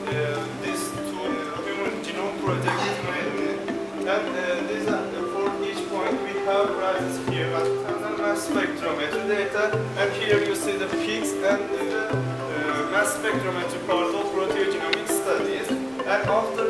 this human genome project is made. And this, for each point we have rises here and mass spectrometry data. And here you see the peaks and the mass spectrometry part of proteogenomic studies. And after